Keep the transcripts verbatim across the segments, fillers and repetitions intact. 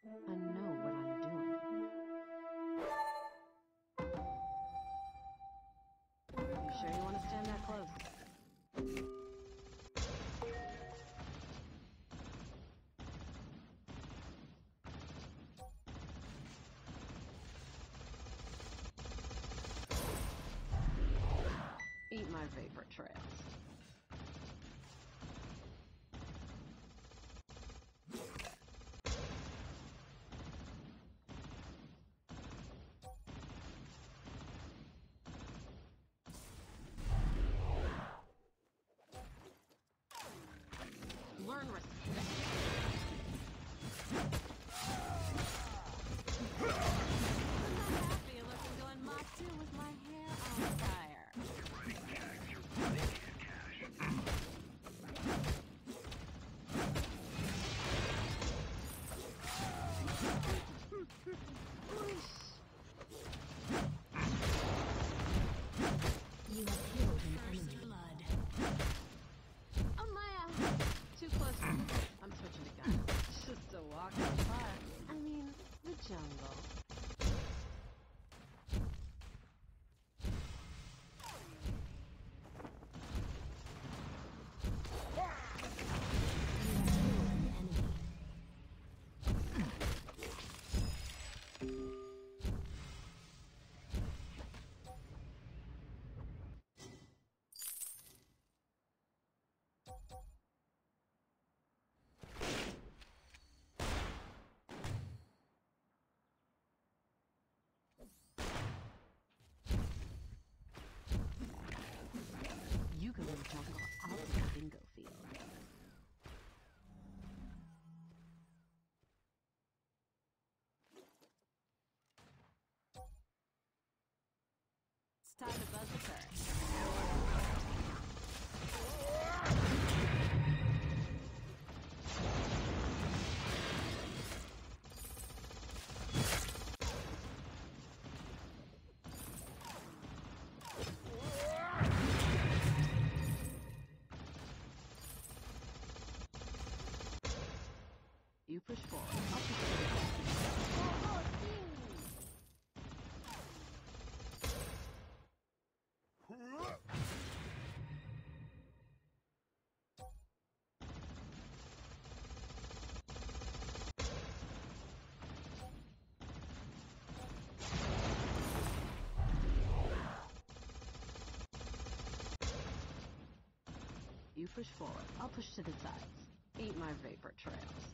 I know what I'm doing. You sure you want to stand that close? Eat my vapor trails. Learn respect. I'm not happy looking going Mach two with my hair on fire. You're writing checks. You're running in cash. You have killed an First enemy. blood. Oh my! Too close. I'm switching to gun. Just a walk in the park. I mean, the jungle. You go to the jungle, I'll do the bingo field. It's time to buzz the turret. You push forward. I'll push forward. You push forward. I'll push to the sides. Eat my vapor trails.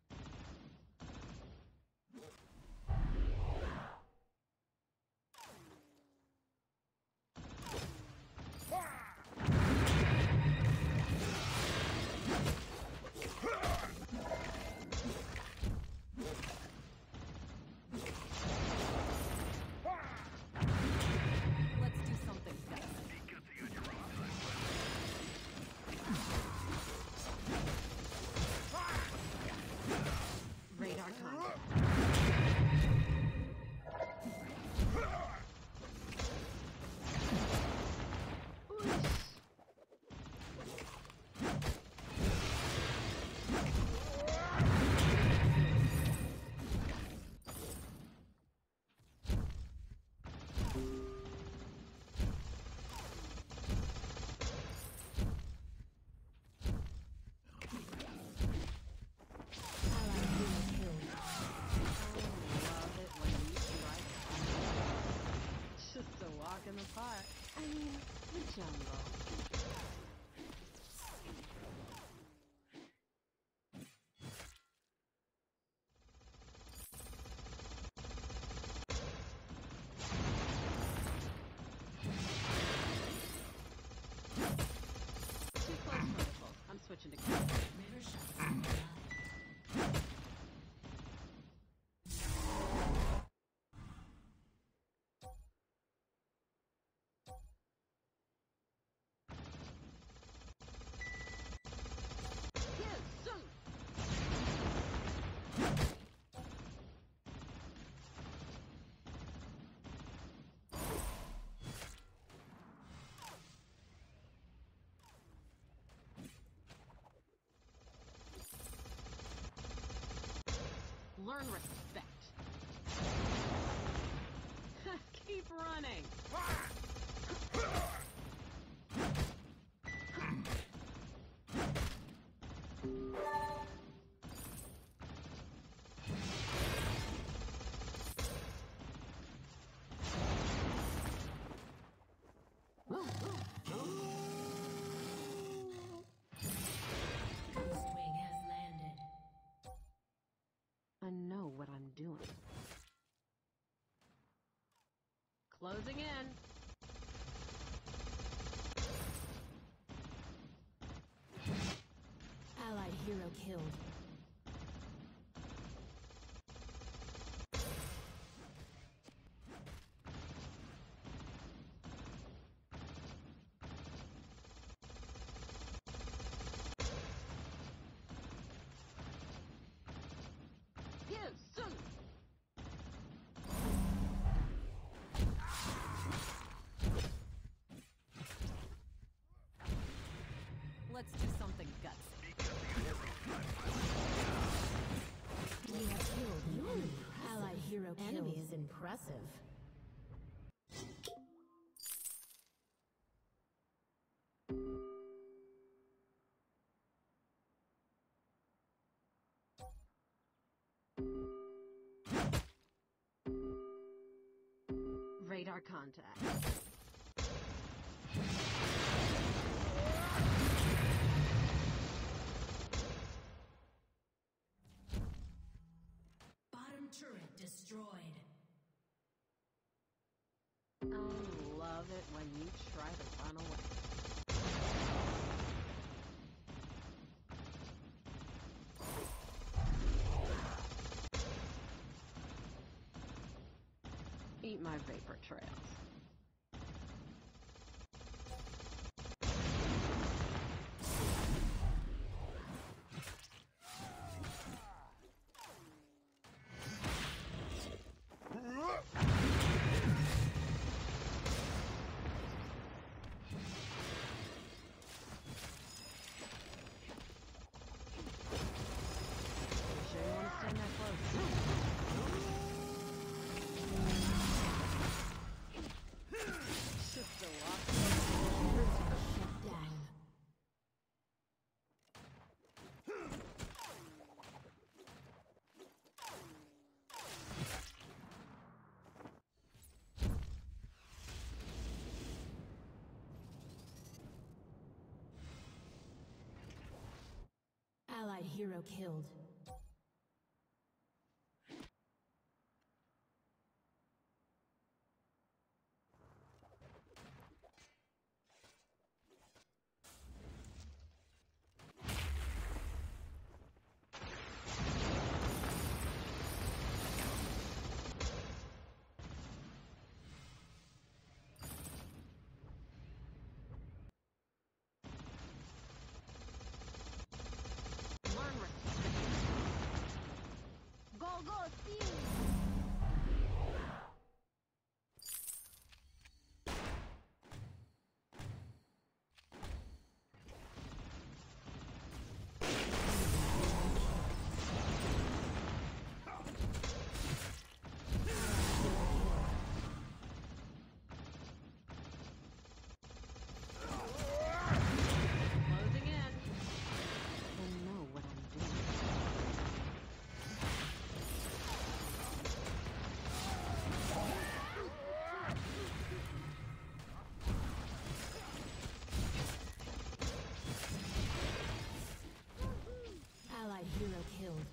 Let's do something fast. Be gutsy on your own time. Learn respect. Keep running. Swing has landed. I know what I'm doing. Closing in. Allied hero killed. Pew, soon. Let's do something gutsy. We have killed you. Allied hero killed. Enemy is impressive. Radar contact. Bottom turret destroyed. I love it when you try to run away. Eat my vapor trails. Sure you want to stand that close? Just a walk. Shut down. Allied hero killed. Learn respect. Go, go, team! Closing in. I know what I'm doing. Allied hero killed.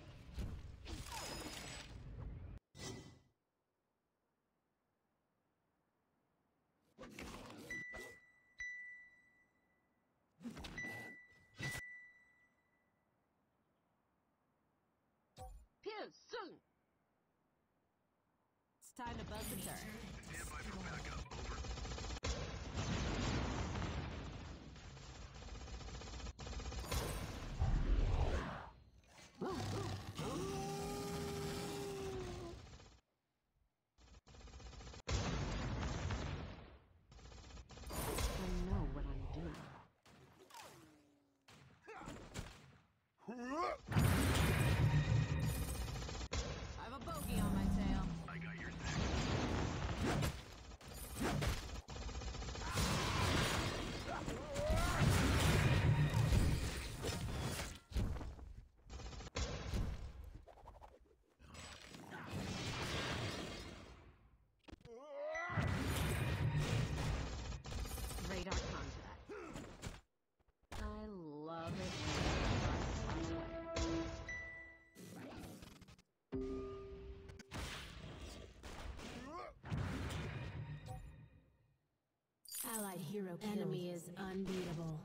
Pew, soon! It's time to buzz the turret. Stand by for backup. Over. I know what I'm doing. hero killed. Enemy is unbeatable.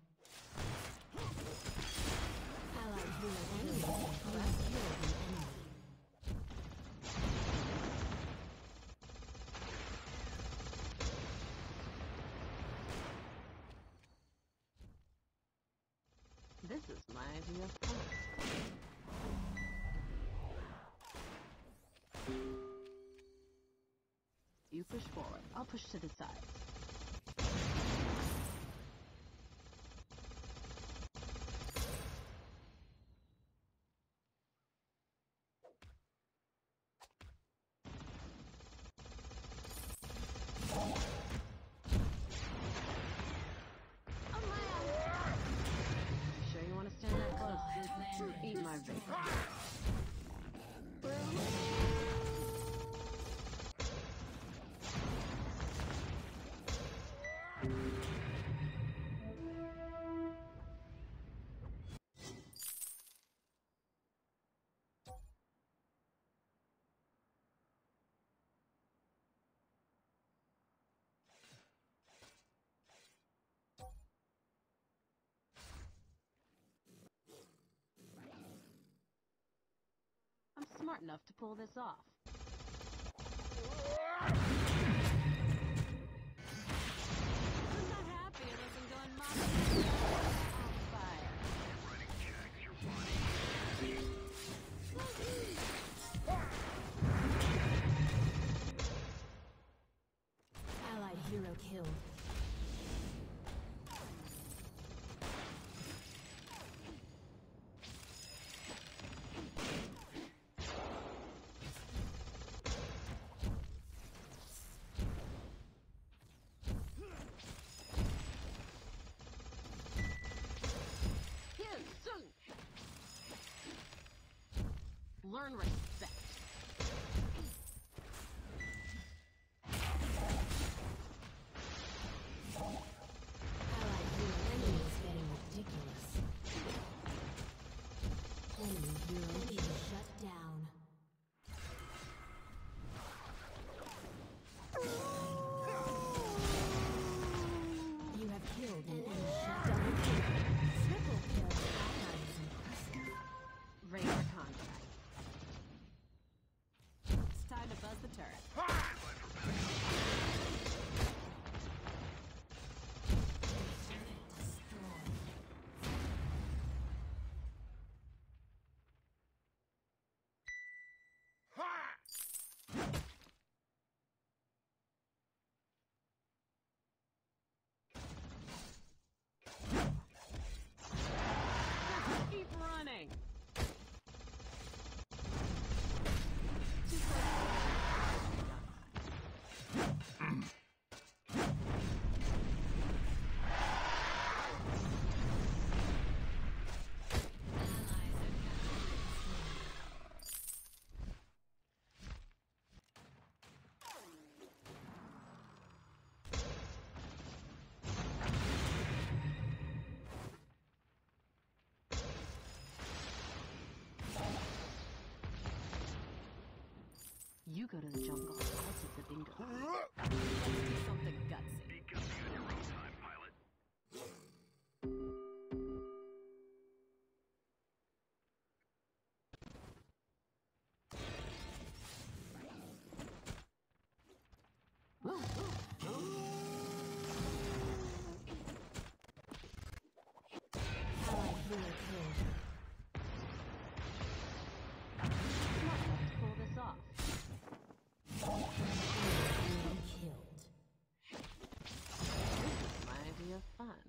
Allied hero enemy is impressive. Killed an enemy. This is my idea of fun. You push forward. I'll push to the sides. Eat my vapor. I'm smart enough to pull this off. I'm not happy it isn't going my way. On fire. Running checks your body. Allied hero killed. Learn respect. Allied hero enemy is getting ridiculous. Enemy hero is shut down. You have killed an enemy. Shut down. Triple kill. That is impressive. Raider contract. Time to buzz the turret. Keep running. You go to the jungle, I'll take the bingo. Let's do something gutsy. Be gutsy on your own time, pilot. Allied hero killed. Smart enough to pull this off. Enemy killed. This is my idea of fun.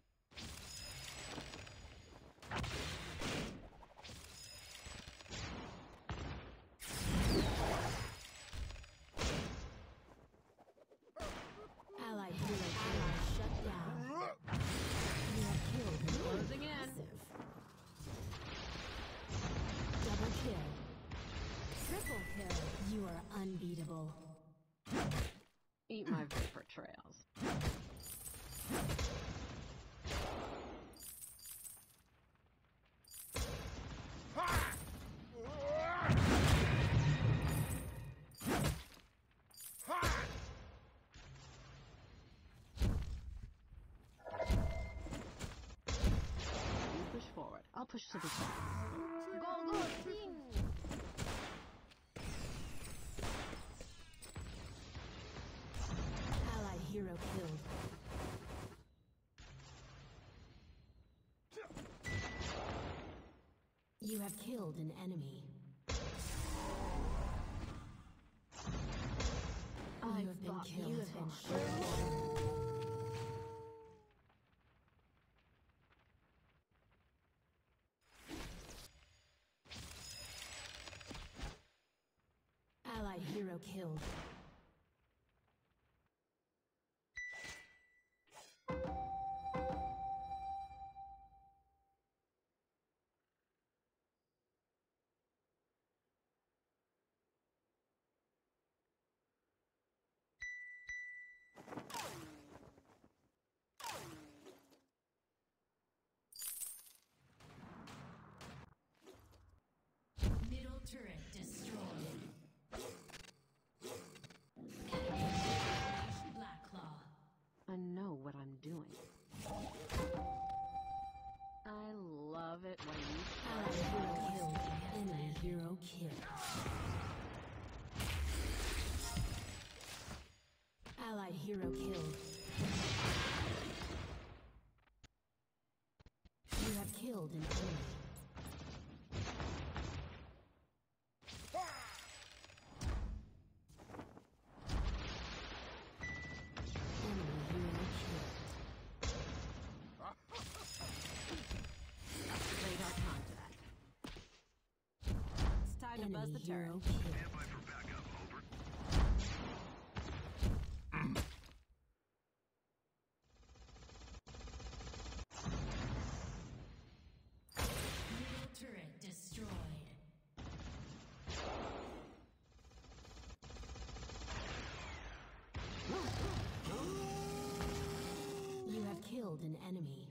Allied hero killed. Shut down. You have killed an Closing in. impressive. Double kill. Triple kill. You are unbeatable. Eat my vapor trails. push to the side. Go, go, team! Allied hero killed. You have killed an enemy. I You have been thought killed. you You have been thought. shot down. Allied hero killed. Middle turret destroyed. Enemy unleashed Black Claw. I know what I'm doing. I love it when you Allied hero killed. Enemy hero killed. Allied hero killed. You have killed an enemy. Enemy hero killed. radar contact. It's time to buzz Enemy the turret. hero killed. Stand by for backup. Over. Middle turret destroyed. You have killed an enemy.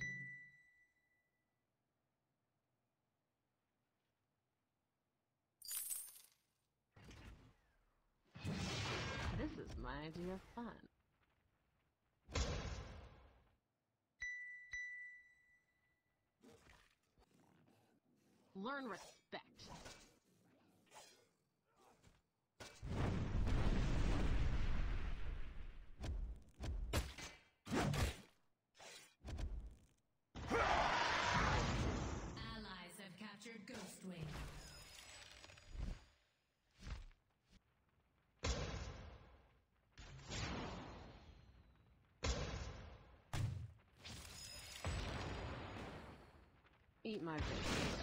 This is my idea of fun. Learn respect. Allies have captured Ghostwing. Eat my face.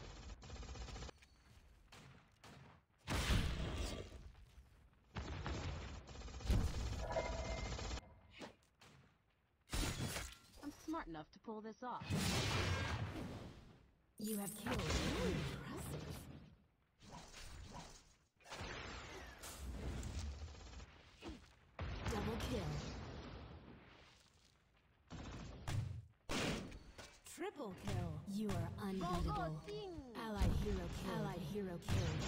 I'm smart enough to pull this off. You have killed an enemy. Impressive. Double kill. Triple kill. You are unbeatable. team! Allied hero kill. Allied hero killed.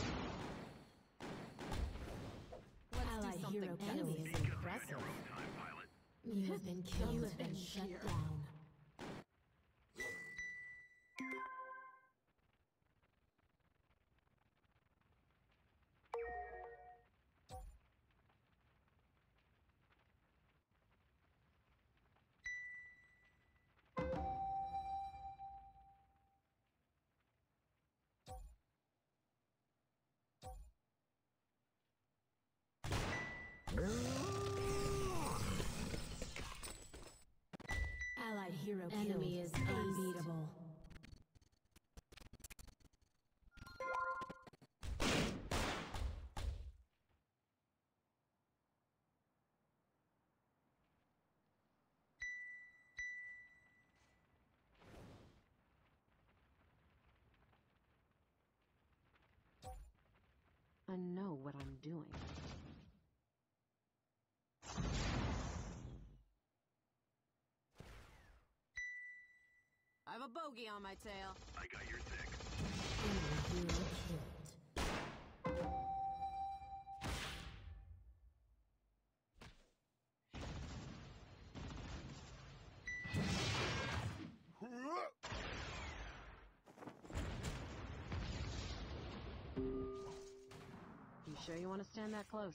Let's Allied do something hero else. kill. Need cover on your own time, pilot. You have been killed. You have been shut Here. down. Allied hero killed. Enemy is unbeatable. I know what I'm doing. I have a bogey on my tail. I got your six. Enemy hero killed. You sure you want to stand that close?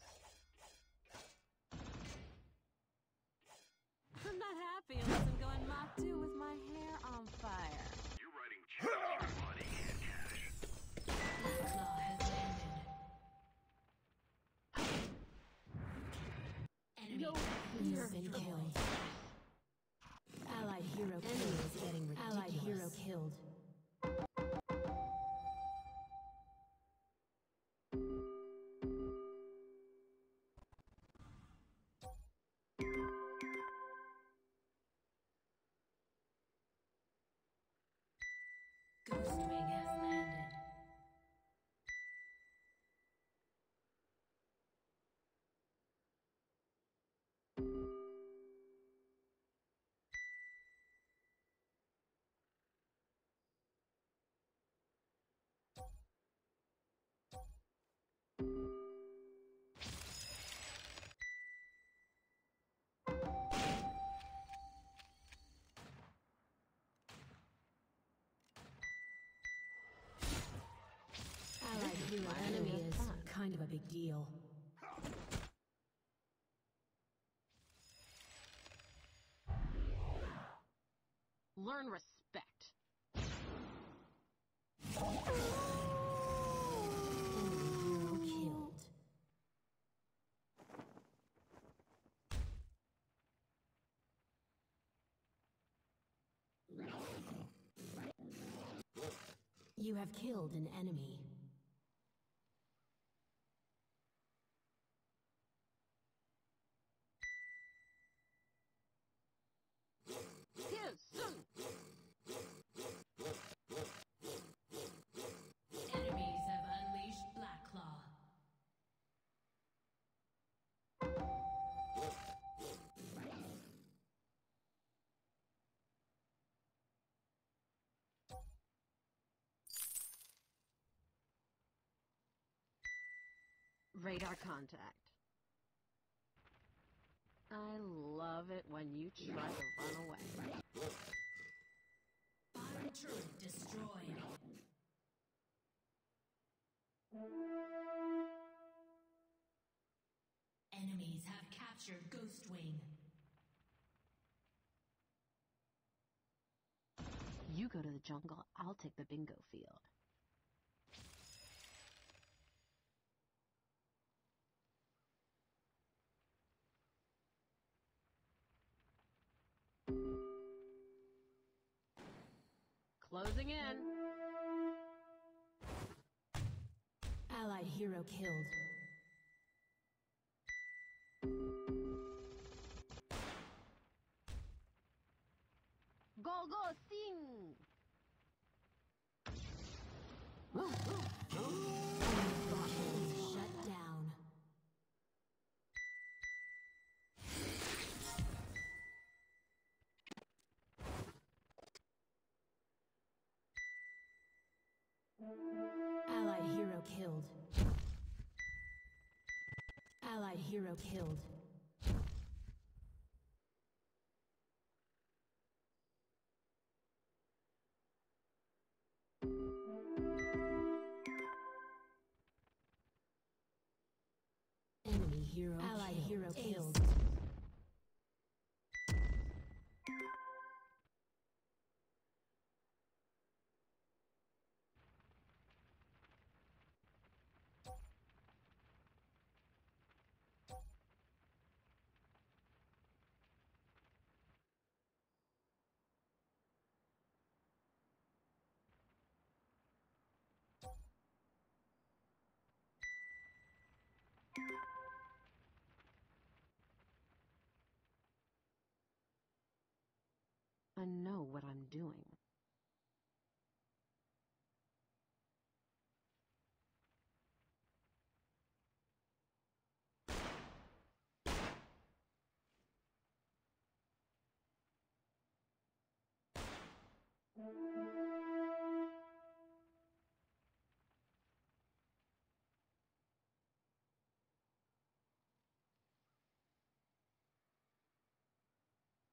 I'm not happy unless I'm going Mach two with my hair on fire. You're writing checks your money and cash. Black Claw has landed. Enemy Yo, You've here. been killed. Allied hero killed. Is getting ridiculous. Allied hero killed. Ghostwing has landed. Allied hero enemy is kind of a big deal. Learn respect. Enemy hero killed. You have killed an enemy. Here, soon. Enemies have unleashed Black Claw. Radar contact. I love it when you try to run away. Bottom turret destroyed. Enemies have captured Ghostwing. You go to the jungle, I'll take the bingo field. Closing in. Allied hero killed. Go, go, sing! Shut down. Allied hero killed. Allied hero killed. Enemy hero Allied killed. hero Ace. killed. I know what I'm doing.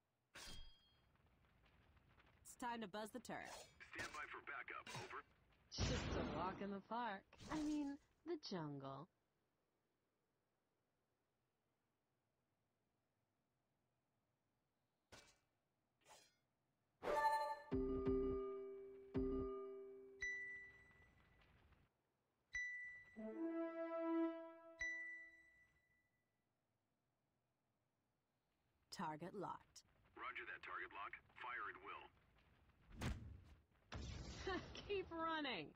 It's time to buzz the turret. Stand by for backup. Over. Just a walk in the park. I mean, the jungle. Target locked. Roger that, target lock. Fire at will. Keep running.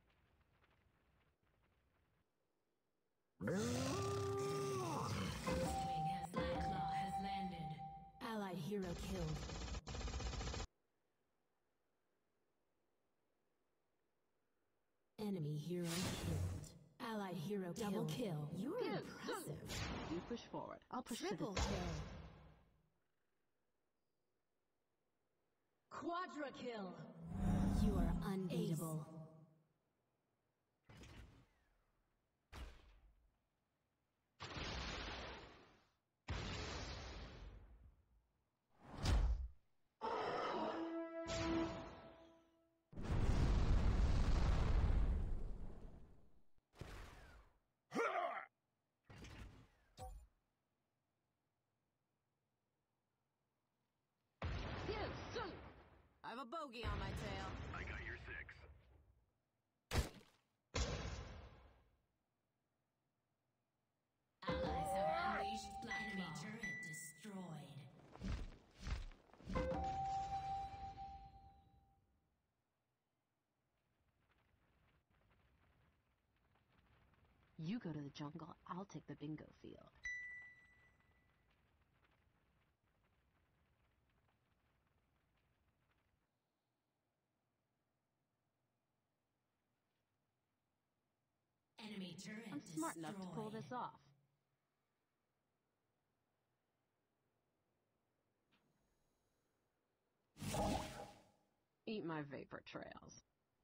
Wing has Blacklaw has landed. Allied hero killed. Enemy hero killed. Allied hero double kill. You're Good. impressive. You push forward. I'll push to the Triple side. kill. Quadra kill. You are unbeatable. Yes, son. I have a bogey on my tail. I got your six. Allies have unleashed Blacklaw. Enemy turret destroyed. You go to the jungle, I'll take the bingo field. Enemy turret I'm smart destroyed. enough to pull this off. Eat my vapor trails.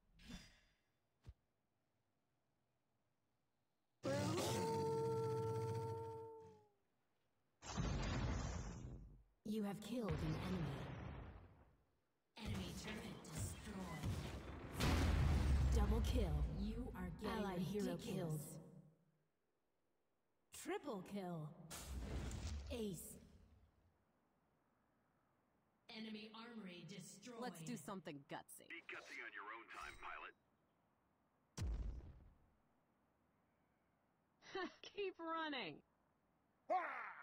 You have killed an enemy. Enemy turret destroyed. Double kill. You are getting Allied hero ridiculous. killed. Triple kill. Ace. Enemy armory destroyed. Let's do something gutsy. Be gutsy on your own time, pilot. Keep running. Ah!